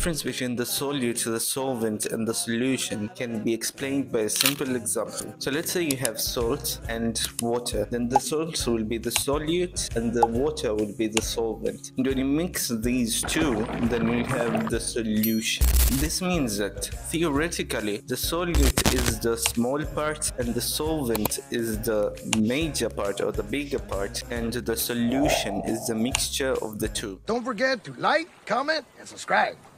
difference between the solute, the solvent, and the solution can be explained by a simple example. So let's say you have salt and water. Then the salt will be the solute and the water will be the solvent. And when you mix these two, then you have the solution. This means that theoretically the solute is the small part and the solvent is the major part or the bigger part, and the solution is the mixture of the two. Don't forget to like, comment, and subscribe.